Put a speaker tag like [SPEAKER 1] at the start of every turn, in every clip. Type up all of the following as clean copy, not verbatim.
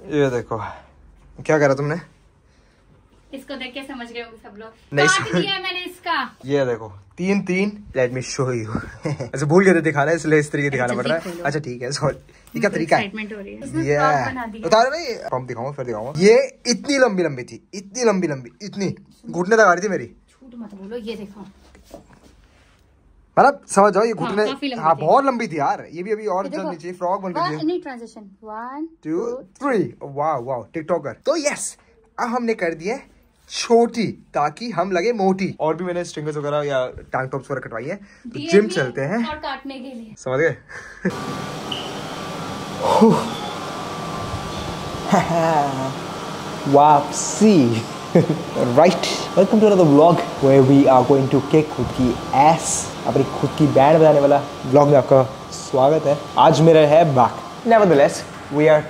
[SPEAKER 1] ये देखो, क्या करा तुमने?
[SPEAKER 2] इसको देख के समझ गए होंगे सब लोग।
[SPEAKER 1] नहीं
[SPEAKER 2] काट दिया मैंने इसका।
[SPEAKER 1] ये देखो 3-3, लेट मी शो यू। ऐसे भूल गए थे दिखाना, इसलिए इस तरीके दिखाना पड़ रहा है। अच्छा ठीक है, सॉरी। ये क्या तरीका है?
[SPEAKER 2] एक्साइटमेंट हो रही है। ये
[SPEAKER 1] उतार भाई, पंप दिखाऊंगा, फिर दिखाऊंगा। ये इतनी लंबी लंबी थी, इतनी लंबी लंबी, इतनी घुटने तक आ रही थी मेरी।
[SPEAKER 2] झूठ मत बोलो, ये देखो।
[SPEAKER 1] मतलब समझ जाओ, ये घुटने
[SPEAKER 2] हाँ
[SPEAKER 1] बहुत लंबी थी यार। ये भी अभी और चलनी चाहिए, फ्रॉक बन गई।
[SPEAKER 2] नहीं, ट्रांजिशन 1
[SPEAKER 1] 2 3। वाह वाह, टिकटॉकर। तो यस, अब हमने कर दिया छोटी ताकि हम लगे मोटी। और भी मैंने स्ट्रिंगर्स वगैरह या टैंक टॉप्स वगैरह कटवाई है। तो जिम चलते हैं
[SPEAKER 2] और काटने के लिए,
[SPEAKER 1] समझ गए? वापसी। Right, welcome to another vlog where we are going to kick खुद की एस। अपनी खुद की बैंड बजाने वाला व्लॉग में आपका स्वागत है। आज मेरा है back. Nevertheless we are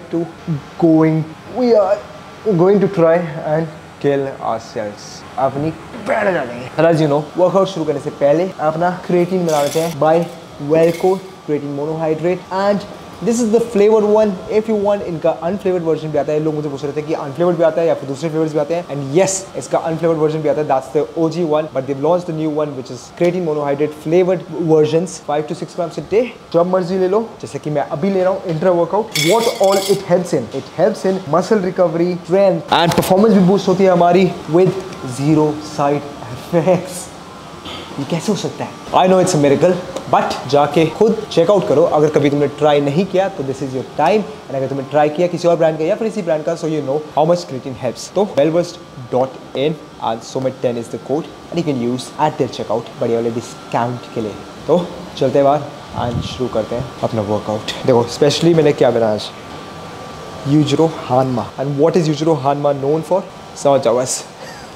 [SPEAKER 1] going to try and kill ourselves. अपनी बैंड बजाएंगे। एज यू नो, वर्कआउट शुरू करने से पहले अपना क्रिएटिन बना लेते हैं by Wellcore creatine monohydrate and this is the flavoured one. If you want, इनका अनफ्लेवर्ड वर्जन भी आता है। लोग मुझे पूछ रहे थे कि अनफ्लेवर्ड भी आता है या फिर दूसरे फ्लेवर्स भी आते हैं, एंड यस, इसका अनफ्लेवर्ड वर्जन भी आता है। That's the OG one, but they launched the new one which is creatine monohydrate flavoured versions. 5 to 6 grams a day, जब मर्जी ले लो, जैसे कि मैं अभी ले रहा हूँ intra workout. What all it helps in? It helps in muscle recovery, strength and performance भी बूस्ट होती है हमारी विद 0 साइड इफेक्ट्स। ये कैसे हो सकता है? I know it's a miracle, but जाके खुद चेकआउट करो। अगर कभी तुमने ट्राई नहीं किया तो this is your time, and अगर तुमने ट्राई किया किसी और ब्रांड का या फिर इसी ब्रांड का, so you know how much creatine helps. तो wellburst.in and SOMIT10 is the code and you can use at their checkout बढ़िया वाले डिस्काउंट के लिए। तो चलते हैं बाहर एंड शुरू करते हैं अपना वर्कआउट। देखो स्पेशली मैंने क्या बनाया आज, Yujiro Hanma. And what is Yujiro Hanma known for? समझ जाओ बस।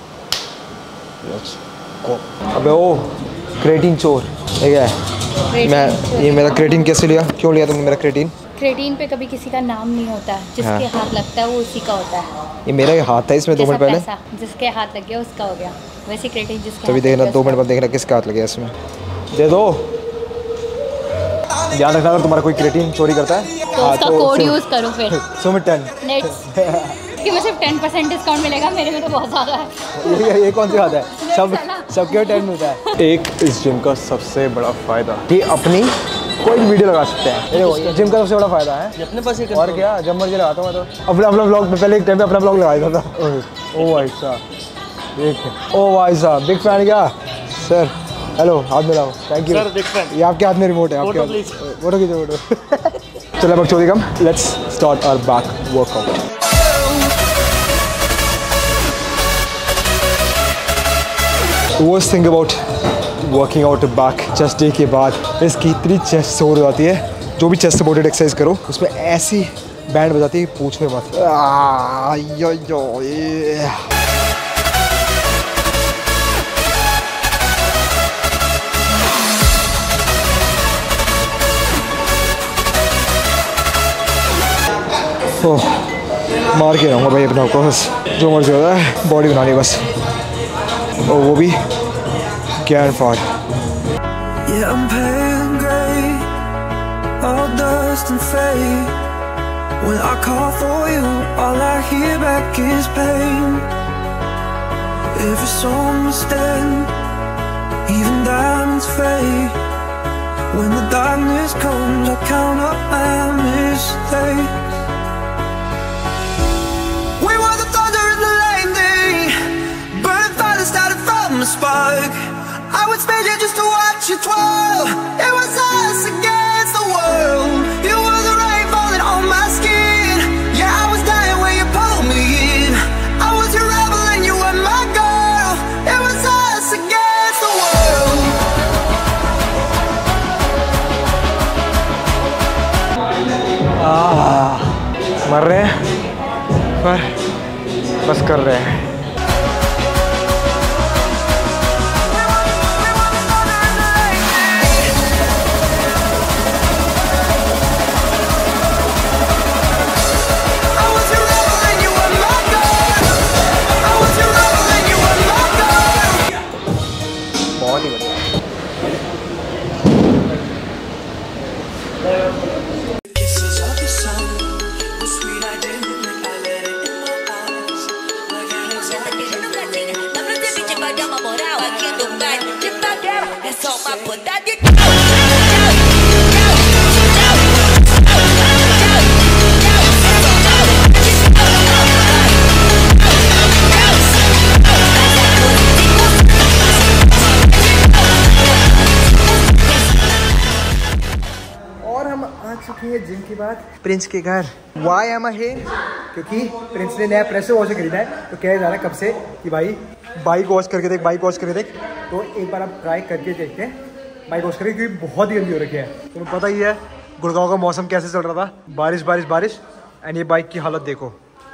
[SPEAKER 1] अबे ओ क्रिएटिन चोर, ठीक है? मैं ये मेरा क्रिएटिन कैसे लिया? क्यों लिया तुमने मेरा क्रिएटिन?
[SPEAKER 2] क्रिएटिन पे कभी किसी का नाम नहीं होता है, जिसके हाथ लगता है वो उसी का होता है।
[SPEAKER 1] ये मेरा ही हाथ था इसमें 2 मिनट पहले।
[SPEAKER 2] जिसके हाथ लग गया उसका हो गया। वैसे क्रिएटिन जिसके
[SPEAKER 1] तभी देखना 2 मिनट बाद देखना किसका हाथ लग गया इसमें। दे दो, ध्यान रखना अगर तुम्हारा कोई क्रिएटिन चोरी करता है
[SPEAKER 2] तो उसका कोड यूज करो फिर
[SPEAKER 1] SOMIT10
[SPEAKER 2] नेट्स कि मुझे 10% डिस्काउंट मिलेगा। मेरे में तो बहुत ज़्यादा है।
[SPEAKER 1] ये कौन सी बात है? सबके 10 मिलता है। एक इस जिम का सबसे बड़ा फायदा कि अपनी कोई वीडियो लगा सकते हैं। जिम का सबसे बड़ा फायदा है अपने पास ही, और क्या जब मर्जी लगाता हूँ मैं तो अपना ब्लॉग में। पहले एक टाइम पे अपना ब्लॉग लगाया था। ओ भाई साहब, देख, ओ भाई साहब बिग फैन क्या सर? हेलो, हाथ मिलाओ। Thank you sir, big fan. ये आपके हाथ में रिमोट है, आपके हाथ। फोटो खींचो, फोटो। चलो बकचोदी कम, let's start our back workout. Worst thing about working out back chest day के बाद इसकी इतनी चेस्ट सो जाती है। जो भी चेस्ट सपोर्टेड एक्सरसाइज करो उसमें ऐसी बैंड बजाती है, पूछने मत। मार के रहूँगा भाई अपना आपको, बस जो मर्जी होता है, बॉडी बनानी बस, और वो भी ज्ञान फाड़।
[SPEAKER 3] Yeah, I'm pale gray, all dust and fade. When I call for you, all I hear back is pain. Every song is dead, even diamonds fade. When the darkness comes, I count up my mistakes. We were the thunder and the lightning, burning fire that started from a spark. I would spend it just to watch you twirl. It was us against the world. You were the rain falling on my skin. Yeah, I was dying when you pulled me in. I was your rebel and you were my girl. It was us against the world.
[SPEAKER 1] मर रहे हैं पर बस कर रहे हैं।
[SPEAKER 3] Kisses of the sun, were sweet, I didn't Let's talk about put that dick.
[SPEAKER 1] और हम आ चुके हैं जिम के बाद प्रिंस के घर। Why am I here? क्योंकि प्रिंस ने नया प्रेशर वॉशर खरीदा है, तो कह जा रहा है कब से कि भाई बाइक वॉश करके देख, बाइक वॉश करके देख। तो एक बार आप ट्राई करके देखते हैं बाइक वॉश करके, क्योंकि बहुत ही गंदी हो रखी है। तुम्हें पता ही है गुड़गांव का मौसम कैसे चल रहा था, बारिश बारिश बारिश। एंड ये बाइक की हालत देखो,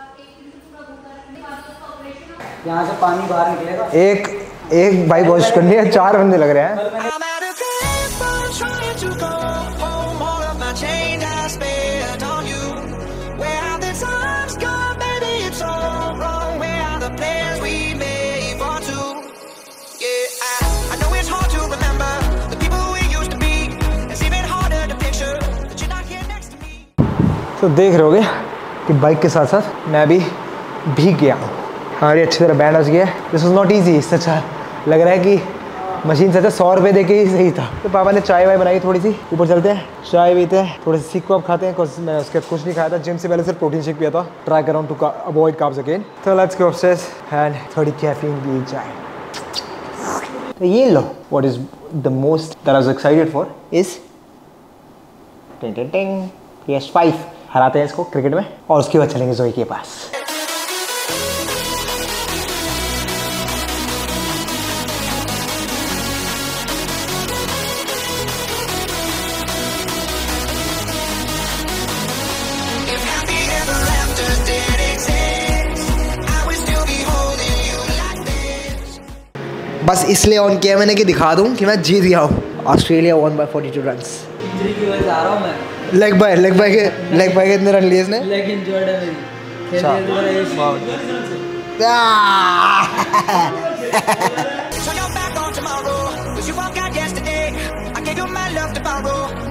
[SPEAKER 4] यहाँ से पानी बाहर निकलेगा।
[SPEAKER 1] एक बाइक वॉश करनी है, 4 बंदे लग रहे हैं।
[SPEAKER 3] I'm at a payphone trying to go home. All of my change I spent on you. Where have the times gone, baby? It's all wrong. Where are the plans we made for two? Yeah, I know it's hard to remember the people we used to be. It's even harder to picture that you're not here next to me.
[SPEAKER 1] तो देख रहे होगे कि bike के साथ साथ मैं भी भीग गया हूँ। हमारी अच्छी तरह बैंड हो गया है। This was not easy. सच लग रहा है कि मशीन से 100 रुपये दे के ही सही था। तो पापा ने चाय वाय बनाई थोड़ी सी, ऊपर चलते हैं, चाय पीते हैं, थोड़े से सीख को अब खाते हैं। मैं उसके कुछ नहीं खाया था, जिम से पहले सिर्फ प्रोटीन शेक पिया था। ट्राई कर रहा हूँ टू अवॉइड कार्ब्स अगेन। तो लेट्स गो अपस्टेयर्स एंड थोड़ी कैफीन पी चाय। तो ये लो, what is the most that I was excited for is PS5। हराते हैं इसको क्रिकेट में और उसके बाद चलेंगे जोई के पास।
[SPEAKER 3] If happy ever after did exist, I would still be holding you like this.
[SPEAKER 1] बस इसलिए ऑन किया मैंने कि दिखा दूं कि मैं जीत गया हूँ। Australia won by 42 runs.
[SPEAKER 4] Injury की वजह से आ रहा हूँ मैं।
[SPEAKER 1] लेग बाय के कितने रन लिए इसने?
[SPEAKER 4] लेग इंजर्ड है मेरी।
[SPEAKER 3] Turn your back on tomorrow, 'cause you forgot yesterday. I gave you my love to borrow.